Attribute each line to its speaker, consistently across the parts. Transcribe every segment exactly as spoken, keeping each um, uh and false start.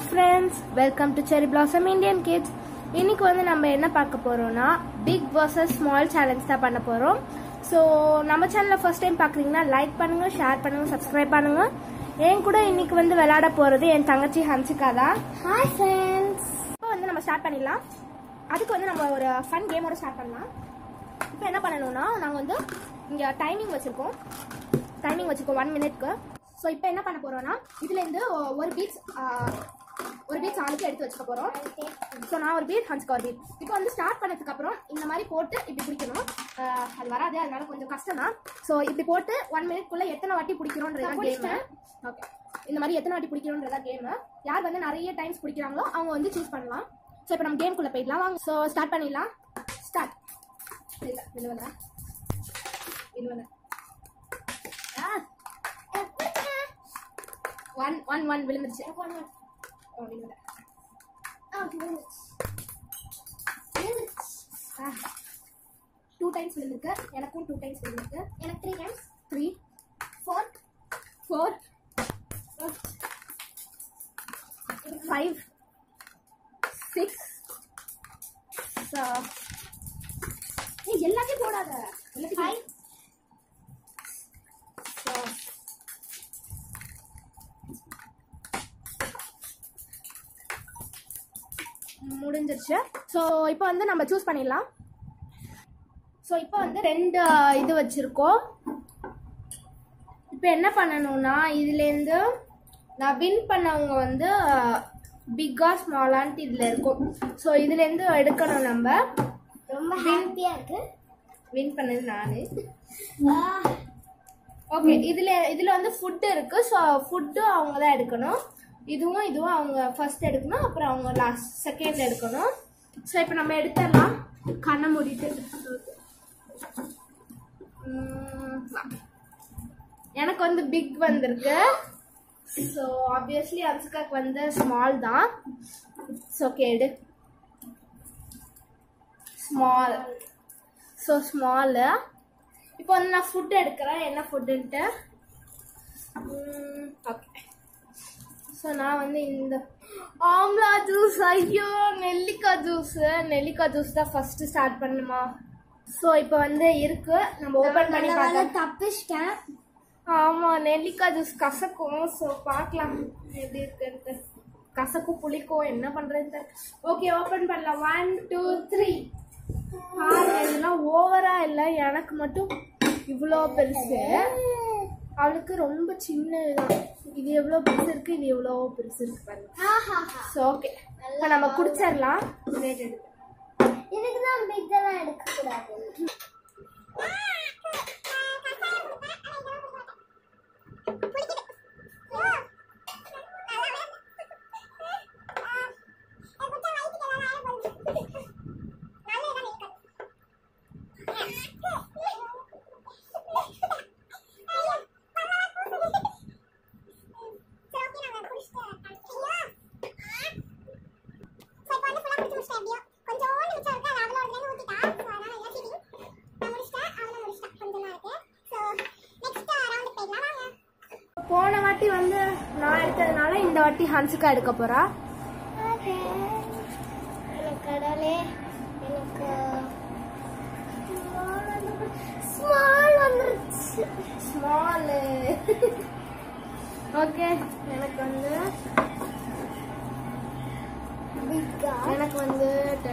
Speaker 1: friends, welcome to Cherry Blossom Indian Kids. இன்னைக்கு வந்து நம்ம என்ன பார்க்க போறோம்னா big versus small challenge தான் பண்ண போறோம். So நம்ம சேனலை first time பார்க்கறீங்கன்னா லைக் பண்ணுங்க, ஷேர் பண்ணுங்க, subscribe பண்ணுங்க. என் கூட இன்னைக்கு வந்து விளையாட போறது என் தங்கச்சி ஹன்சிகா தான்.
Speaker 2: Hi friends.
Speaker 1: இப்போ வந்து நம்ம ஸ்டார்ட் பண்ணிடலாம். அதுக்கு வந்து நம்ம ஒரு ஃபன் கேமோட ஸ்டார்ட் பண்ணலாம். இப்போ என்ன பண்ணணும்னா நாங்க வந்து இங்க டைமிங் வச்சிருக்கோம். டைமிங் வச்சிருக்கோம் one மினிட்க்கு. சோ இப்போ என்ன பண்ண போறோம்னா இதுல இருந்து ஒரு பீட்ஸ் ஒரு பீட்ஸ் ஆளுக்கு எடுத்து வச்சுக்க போறோம். சோ நான் ஒரு பீட் ஹன்சிகா ஒரு பீட். இப்போ வந்து ஸ்டார்ட் பண்ணதுக்கு அப்புறம் இந்த மாதிரி போட்டு இப்படி பிடிக்கணும். அது வராது, அதனால கொஞ்சம் கஷ்டம் தான். சோ இப்படி போட்டு one மினிட் குள்ள எத்தனை வாட்டி பிடிக்கிறோம்ன்றதா கேம். ஓகே, இந்த மாதிரி எத்தனை வாட்டி பிடிக்கிறோம்ன்றதா கேம். யார் வந்து நிறைய டைம்ஸ் பிடிக்கிறாங்களோ அவங்க வந்து சூஸ் பண்ணலாம். சோ இப்போ நம்ம கேம் குள்ள போயிடலாம் வாங்க. சோ ஸ்டார்ட் பண்ணிடலாம். ஸ்டார்ட். இல்ல இல்ல இல்ல இல்ல One, one, one விழுந்துருச்சு. ஓ விழுந்துல.
Speaker 2: ஆ விழுந்துச்சு.
Speaker 1: Two times விழுந்துருக்கு. எனக்கும் two times விழுந்துருக்கு.
Speaker 2: எனக்கு three times.
Speaker 1: Three,
Speaker 2: Four.
Speaker 1: four, five, six. So, ஏய் எல்லாத்தையும் போடாத. எல்லாத்தையும்
Speaker 2: Five.
Speaker 1: So, முடிஞ்சிருச்சு. ஸோ இப்போ வந்து நம்ம சூஸ் பண்ணிடலாம். ஸோ இப்போ வந்து ரெண்டு இது வச்சிருக்கோம். இப்போ என்ன பண்ணணும்னா இதுலேருந்து நான் வின் பண்ணவங்க வந்து பிக்கா ஸ்மாலான்ட்டு இதில் இருக்கும். ஸோ இதுலேருந்து எடுக்கணும். நம்ம
Speaker 2: ரொம்ப ஹாப்பியா இருக்கு.
Speaker 1: வின் பண்ணது நான். ஓகே, இதில் இதில் வந்து ஃபுட்டு இருக்கு. ஸோ ஃபுட்டு அவங்க தான் எடுக்கணும். இதுவும் இதுவும் அவங்க ஃபர்ஸ்ட் எடுக்கணும், அப்புறம் அவங்க லாஸ்ட் செகண்ட் எடுக்கணும். ஸோ இப்போ நம்ம எடுத்துடலாம் கண்ணை மூடிட்டு. எனக்கு வந்து பிக் வந்திருக்கு. ஸோ ஆப்வியஸ்லி ஹன்சிகாக்கு வந்து ஸ்மால் தான். ஓகே எடு. ஸ்மால். So small. இப்போ வந்து நான் ஃபுட் எடுக்கிறேன். என்ன ஃபுட்டுன்ட்டு ஓகே. ஸோ நான் வந்து இந்த ஆம்லா ஜூஸ், ஐயோ நெல்லிக்காய் ஜூஸ், நெல்லிக்காய் ஜூஸ் தான் ஃபர்ஸ்ட் ஸ்டார்ட் பண்ணுமா. ஸோ இப்போ வந்து இருக்கு, நம்ம ஓபன் பண்ணி பார்க்கலாம்.
Speaker 2: தப்பிச்சிட்டேன்.
Speaker 1: ஆமா, நெல்லிக்காய் ஜூஸ் கசக்கும். ஸோ பார்க்கலாம் எப்படி இருக்குன்ட்டு. கசக்கும் புளிக்கும் என்ன பண்றது. ஓகே ஓபன் பண்ணலாம். One two three. இதெல்லாம் ஓவரா இல்லை, எனக்கு மட்டும் இவ்வளோ பெருசு, அவளுக்கு ரொம்ப சின்னதுதான். இது எவ்வளவு பெருசு இருக்கு, இது எவ்வளவு பெருசு இருக்கு பாருங்க. சோ ஓகே, இப்போ நம்ம குடிச்சிடலாம்.
Speaker 2: எனக்கு தான் பிக்கெல்லாம் எடுக்க கூடாது.
Speaker 1: போன வாட்டி வந்து நான் எடுத்ததுனால இந்த வாட்டி ஹன்சிகா எடுக்க போறா.
Speaker 2: கடலே எனக்கு ஸ்மால் வந்துருச்சு.
Speaker 1: ஸ்மால். ஓகே, எனக்கு வந்து
Speaker 2: பிக்கா.
Speaker 1: எனக்கு வந்து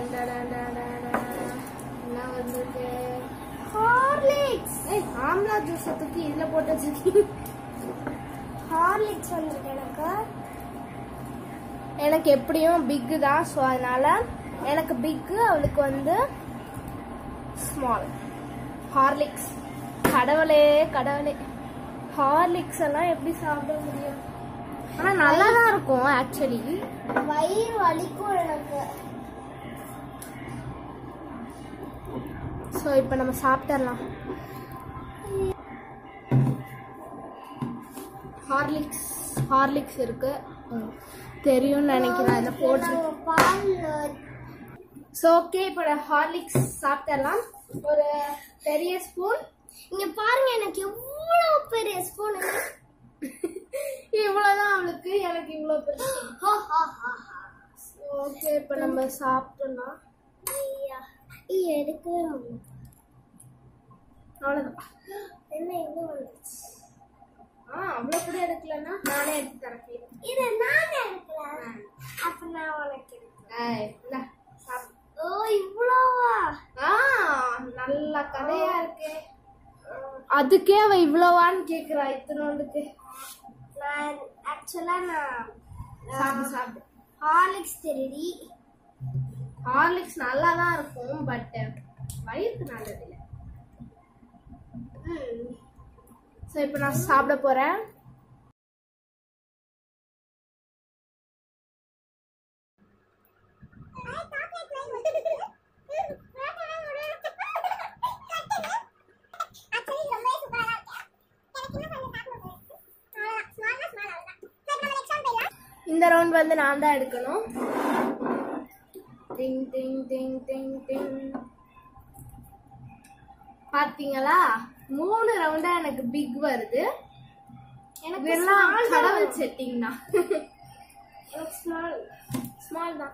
Speaker 1: என்ன வந்துருக்கு,
Speaker 2: ஹார்லிக்ஸ்.
Speaker 1: ஏய் ஆம்லா ஜூஸ் தூக்கி இதுல போட்டு வச்சிருக்கீங்க.
Speaker 2: ஹார்லிக்ஸ் வந்துருக்கு எனக்கு.
Speaker 1: எனக்கு எப்படியும் பிக்கு தான். ஸோ அதனால எனக்கு பிக்கு, அவளுக்கு வந்து ஸ்மால். ஹார்லிக்ஸ். கடவுளே கடவுளே, ஹார்லிக்ஸ் எல்லாம் எப்படி சாப்பிட முடியும்? ஆனா நல்லா தான் இருக்கும் ஆக்சுவலி.
Speaker 2: வயிறு வலிக்கும் எனக்கு.
Speaker 1: ஸோ இப்போ நம்ம சாப்பிடலாம். ஹார்லிக்ஸ் ஹார்லிக்ஸ் இருக்கு தெரியும்னு நினைக்கிறேன். இதை போட்டு
Speaker 2: பால்.
Speaker 1: ஸோ ஓகே, இப்போ ஹார்லிக்ஸ் சாப்பிடலாம். ஒரு பெரிய ஸ்பூன்.
Speaker 2: இங்க பாருங்க, எனக்கு எவ்வளவு பெரிய ஸ்பூன்.
Speaker 1: இவ்வளவுதான் அவளுக்கு, எனக்கு இவ்வளவு பெருசு. ஓகே, இப்ப நம்ம சாப்பிட்டோம்னா
Speaker 2: எடுக்கவே
Speaker 1: அவ்வளவுதான்.
Speaker 2: என்ன எங்க வந்துச்சு?
Speaker 1: ஆ, அவ்வளவு கூட எடுக்கலன்னா நானே எடுத்து தரேன்.
Speaker 2: இது நானே எடுக்கலாம். அப்ப நான் உனக்கு எடுக்கிறேன். ஓ, இவ்வளவா?
Speaker 1: ஆ, நல்ல கதையா இருக்கு. அதுக்கே அவ இவ்வளவான்னு கேக்குறா, இத்தனோண்டுக்கு.
Speaker 2: நான் ஆக்சுவலா நான்
Speaker 1: சாப்பிடு சாப்பிடு.
Speaker 2: ஹார்லிக்ஸ் திருடி.
Speaker 1: ஹார்லிக்ஸ் நல்லா தான் இருக்கும், பட் வயிறுக்கு நல்லது இல்லை. ஸோ இப்போ நான் சாப்பிட போறேன். இந்த ரவுண்ட் வந்து நான் தான் எடுக்கணும். டிங் டிங் டிங் டிங் டிங். பாத்தீங்களா, மூணு ரவுண்டா எனக்கு பிக் வருது. எனக்கு எல்லாம் கடவுள் செட்டிங் தான். ஸ்மால் ஸ்மால் தான்.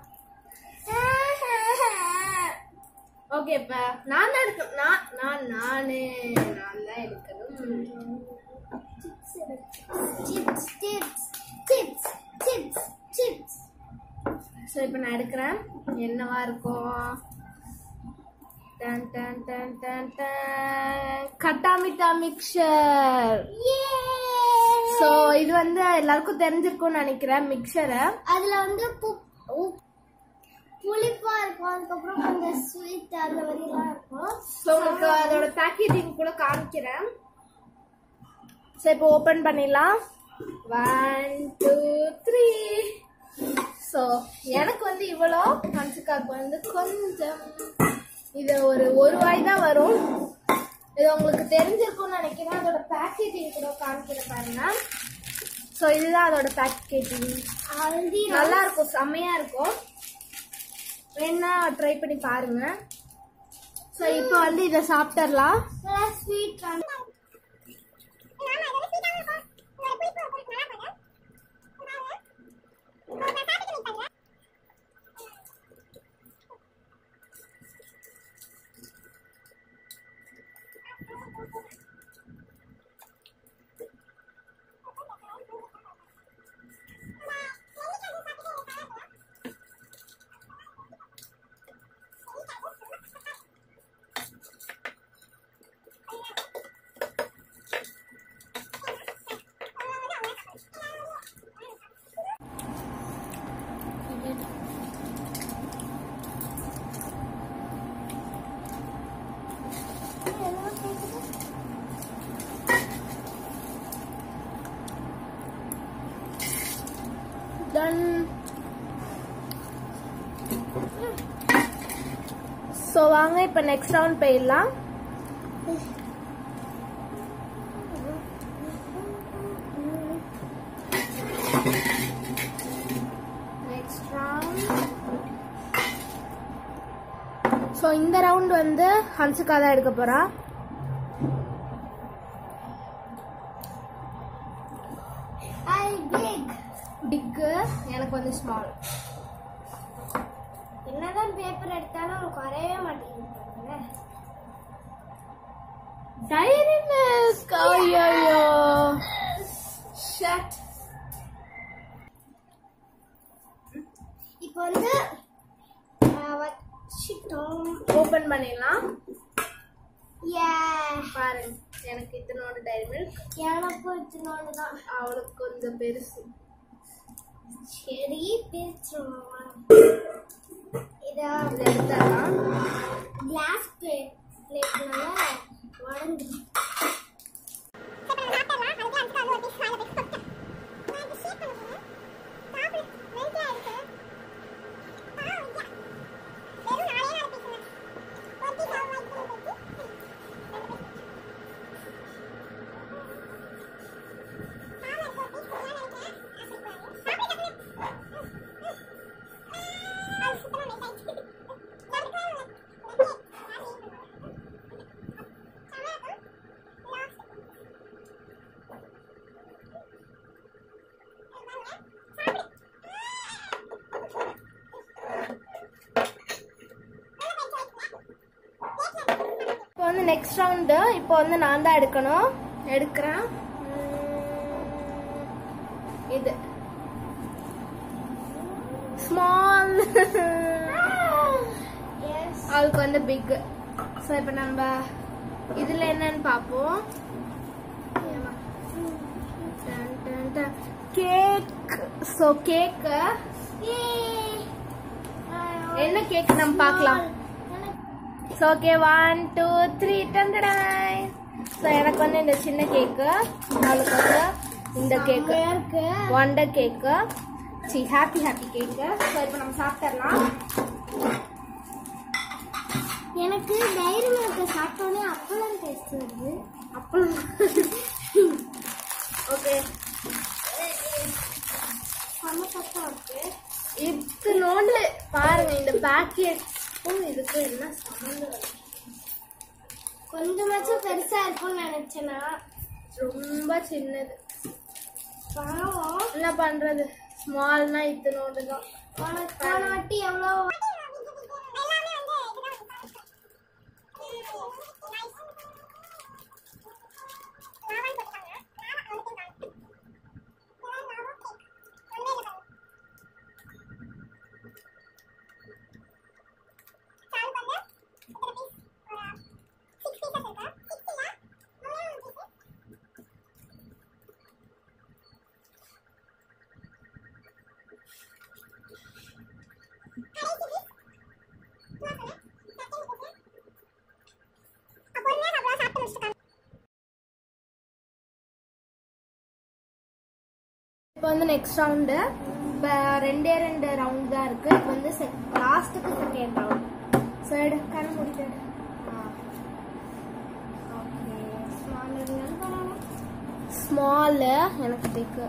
Speaker 1: ஓகே, இப்ப நான் தான் எடுக்கணும். நான் நான் நானே நான் தான் எடுக்கணும்.
Speaker 2: Chips chips chips chips chips.
Speaker 1: So இப்போ நான் எடுக்கிறேன். என்னவா இருக்கும்? டன் டன் டன் டன் டன். கட்டா மிட்டா மிக்சர். ஸோ இது வந்து எல்லாருக்கும் தெரிஞ்சிருக்கும்னு நினைக்கிறேன். மிக்சரை
Speaker 2: அதுல வந்து புளிப்பா இருக்கும், அதுக்கப்புறம் கொஞ்சம் ஸ்வீட் அந்த மாதிரிலாம் இருக்கும்.
Speaker 1: ஸோ உங்களுக்கு அதோட பேக்கேஜிங் கூட காமிக்கிறேன். ஸோ இப்போ ஓப்பன் பண்ணிடலாம். One two three. ஸோ எனக்கு வந்து இவ்வளோ, ஹன்சிகாவுக்கு வந்து கொஞ்சம். இது ஒரு ஒரு வாய் தான் வரும். இது உங்களுக்கு தெரிஞ்சிருக்கும்னு நினைக்கிறேன். அதோட பேக்கேஜிங் கூட காமிக்கிற பாருங்க. ஸோ இதுதான் அதோட பேக்கேஜிங். நல்லா இருக்கும், செம்மையா இருக்கும். வேணா ட்ரை பண்ணி பாருங்க. ஸோ இப்போ வந்து இதை சாப்பிட்டுடலாம்.
Speaker 2: Sweet
Speaker 1: done. ஸோ வாங்க இப்போ நெக்ஸ்ட் ரவுண்ட் போயிடலாம். Next round. ஸோ இந்த ரவுண்ட் வந்து ஹன்சிகா தான் எடுக்க போறா. பிக், எனக்கு வந்து ஸ்மால்.
Speaker 2: என்னதான் பேப்பர் எடுத்தாலும் குறையவே மாட்டேங்குது.
Speaker 1: Dairy milk. ஐயோ ஷட்.
Speaker 2: இப்போ வந்து வச்சிட்டோம்,
Speaker 1: ஓபன் பண்ணிடலாம்.
Speaker 2: யா
Speaker 1: பாருங்க, எனக்கு இத்தனோட டைரி மில்க்.
Speaker 2: எனக்கும் இத்தனோடு தான்.
Speaker 1: அவளுக்கு கொஞ்சம் பெருசு.
Speaker 2: சரி, பேசுறோம். இதை
Speaker 1: எடுத்துடலாம்.
Speaker 2: கிளாஸ் பிளேட்னால உடஞ்சி.
Speaker 1: வந்து நெக்ஸ்ட் ரவுண்டு. இப்போ வந்து நான் தான் எடுக்கணும். எடுக்கிறேன். இது ஸ்மால், அவளுக்கு வந்து பிக். ஸோ இப்போ நம்ம இதில் என்னன்னு பார்ப்போம். கேக். ஸோ கேக்கு என்ன கேக் நம்ம பார்க்கலாம். So okay, one two three டண்டடாய். ஸோ எனக்கு வந்து இந்த சின்ன கேக்கு, அவளுக்கு வந்து இந்த கேக்கு ஒண்டர் கேக்கு. சி ஹாப்பி ஹாப்பி கேக்கு. ஸோ இப்போ நம்ம சாப்பிட்றலாம்.
Speaker 2: எனக்கு டைரி மில்க் சாப்பிட்டோன்னே அப்பளம் டேஸ்ட் வருது.
Speaker 1: அப்பளம். ஓகே, இது நோண்டு பாருங்க. இந்த பேக்கெட்டும் இதுக்கு என்ன சம்பந்தம்?
Speaker 2: கொஞ்சமாச்சும் பெருசா இருக்கும்னு நினைச்சேன்னா
Speaker 1: ரொம்ப சின்னது. என்ன பண்றது, ஸ்மால்னா இது நோண்டுதான்.
Speaker 2: வாட்டி எவ்வளோ
Speaker 1: இப்போ வந்து நெக்ஸ்ட் ரவுண்டு. இப்போ ரெண்டே ரெண்டு ரவுண்ட் தான் இருக்கு. இப்போ வந்து லாஸ்ட்டுக்கு செகண்ட் ரவுண்ட். ஸோ எடு, கண்ணு முடிச்சு. ஓகே, ஸ்மால் ஸ்மாலு எனக்கு பிக்கு.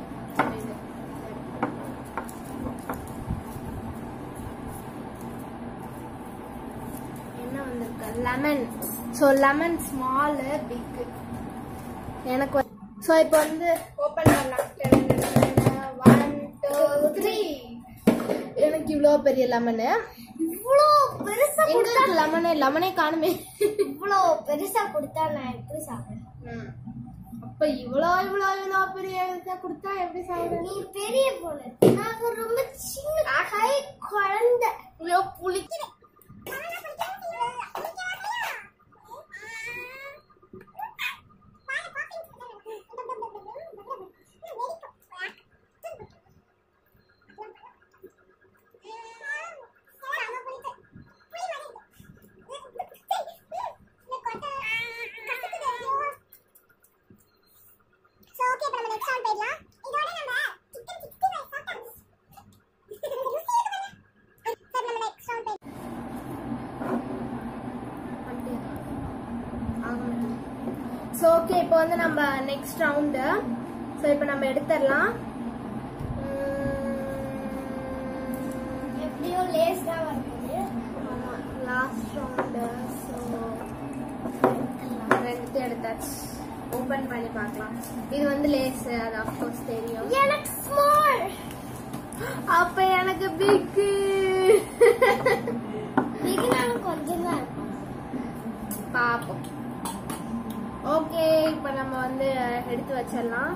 Speaker 1: என்ன வந்திருக்கு, லெமன். ஸோ லெமன் ஸ்மாலு பிக்கு எனக்கு. ஸோ இப்போ வந்து ஓப்பன் பண்ணலாம். One two three. எனக்கு இவ்வளோ பெரிய லெமனு.
Speaker 2: இவ்வளோ பெருசா கொடுத்தா
Speaker 1: லெமனே லெமனே காணுமே.
Speaker 2: இவ்வளோ பெருசா கொடுத்தா நான் எப்படி சாப்பிடுறேன்?
Speaker 1: அப்ப இவ்வளோ இவ்வளோ இவ்வளோ பெரிய கொடுத்தா எப்படி சாப்பிடுறேன்?
Speaker 2: நீ பெரிய பொண்ணு, நான் ரொம்ப சின்ன கை குழந்தை.
Speaker 1: இவ்வளோ புளிக்கிறேன். ஸோ ஓகே, இப்போ வந்து நம்ம நெக்ஸ்ட் ரவுண்டு. ஸோ இப்போ நம்ம எடுத்துடலாம்.
Speaker 2: எப்படியோ லேஸ் தான் வருது.
Speaker 1: ஆமாம், லாஸ்ட் ரவுண்டு. ஸோ ரெண்டு எடுத்தாச்சு. ஓப்பன் பண்ணி பார்க்கலாம். இது வந்து லேஸ், அது அஃப்கோர்ஸ் தெரியும்.
Speaker 2: எனக்கு ஸ்மால்.
Speaker 1: அப்ப எனக்கு பிக்.
Speaker 2: பிக்னாலும் கொஞ்சம் தான் இருக்கும்.
Speaker 1: பாப்போம். ஓகே, இப்போ நம்ம வந்து எடுத்து வச்சிடலாம்.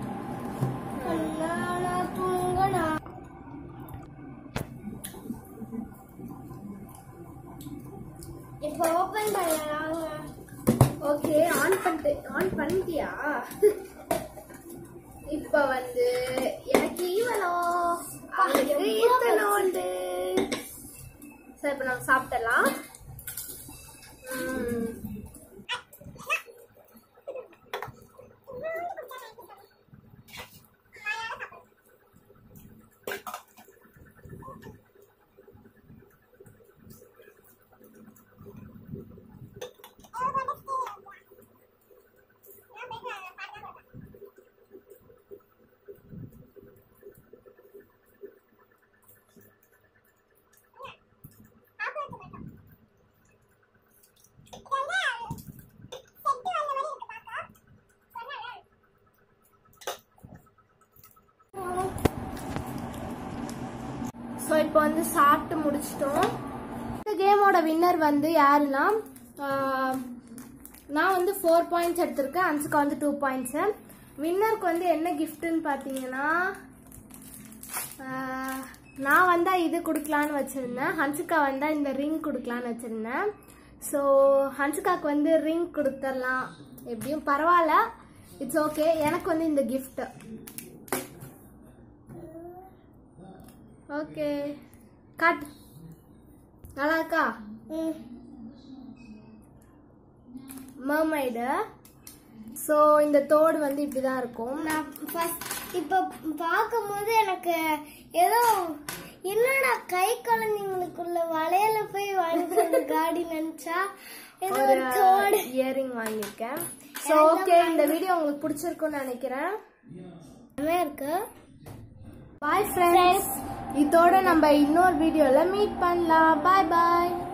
Speaker 2: இப்போ ஓபன் பண்ணலாம்.
Speaker 1: ஓகே, ஆன் பண்ணிட்டு ஆன் பண்ணிட்டியா? இப்போ வந்து எனக்கு இவ்வளோ உண்டு. சரி, இப்போ நம்ம சாப்பிடலாம். ஸோ இப்போ வந்து சாப்பிட்டு முடிச்சிட்டோம். இந்த கேமோட வின்னர் வந்து யாருன்னா நான் வந்து ஃபோர் பாயிண்ட்ஸ் எடுத்திருக்கேன், ஹன்சிகா வந்து டூ பாயிண்ட்ஸ். வின்னருக்கு வந்து என்ன கிஃப்ட்னு பார்த்தீங்கன்னா நான் வந்தா இது கொடுக்கலான்னு வச்சிருந்தேன், ஹன்சிகா வந்தா இந்த ரிங் கொடுக்கலான்னு வச்சிருந்தேன். ஸோ ஹன்சிகாக்கு வந்து ரிங் கொடுத்துடலாம், எப்படியும் பரவாயில்ல, இட்ஸ் ஓகே. எனக்கு வந்து இந்த கிஃப்ட் ஓகே. கட் நல்லா இருக்கா? மர்மைடு. ஸோ இந்த தோடு வந்து இப்படிதான் இருக்கும்.
Speaker 2: நான் ஃபர்ஸ்ட் இப்போ பார்க்கும்போது எனக்கு ஏதோ என்னடா கை குழந்தைங்களுக்குள்ள வளையல போய் வாங்கிட்டு காடி நினைச்சா ஏதோ ஒரு தோடு
Speaker 1: இயரிங் வாங்கியிருக்கேன். ஸோ ஓகே, இந்த வீடியோ உங்களுக்கு பிடிச்சிருக்கும்னு நினைக்கிறேன்.
Speaker 2: இருக்கு.
Speaker 1: பாய் ஃப்ரெண்ட்ஸ், இதோட நம்ம இன்னொரு வீடியோல மீட் பண்ணலாம். பாய் பாய்.